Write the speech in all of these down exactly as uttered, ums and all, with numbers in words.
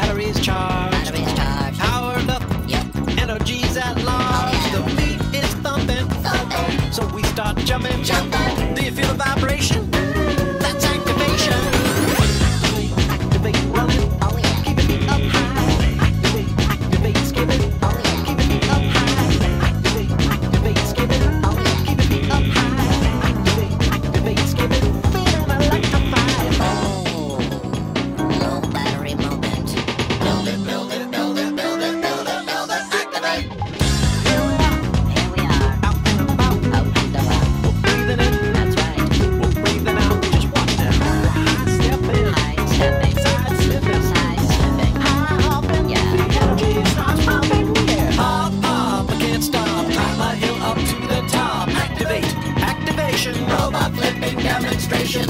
battery's charged. Battery's charged. Powered up. Yep. Energy's at large. Oh, yeah. The beat is thumping. Thumping. So we start jumping. Jumping. Do you feel the vibration? That's activation. Activate, activate, running. Oh yeah. Keep it beat up high. Activate, activate, skip it. Oh yeah. Keep it beat up high. Activate, activate, skip it. Oh yeah. Keep it beat up high. Activate, activate, skip it. Feeling electrified. Oh, low battery moment. Build it, build it, build it, build it, build it, build it, activate. Here we are, Here we are, out and about. out and about. We're breathing in, That's right. we're breathing out. Just watch that. High stepping, High stepping, side slipping, side slipping. high hopping. Yeah. The energy starts pumping. Yeah. Hop, hop, I can't stop. Climb a hill up to the top. Activate, activation. Robot flipping demonstration.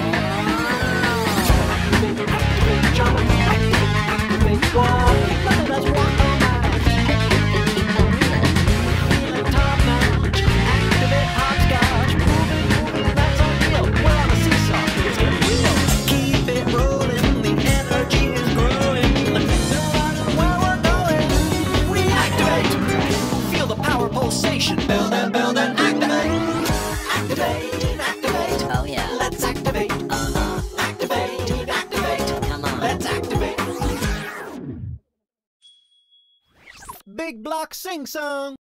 Activate, activate, jump. Activate, walk. Keep running, let's walk all night. Feeling top notch. Activate hopscotch. Moving, moving, that's unreal. We're on a seesaw. It's getting real. Keep it rolling. The energy is growing. No matter where we're going, we activate. Feel the power pulsation. Build it, build it, activate. Activate, activate. Oh yeah. Let's activate. Uh-huh. Activate, activate. Come on. Let's activate. Big block sing song.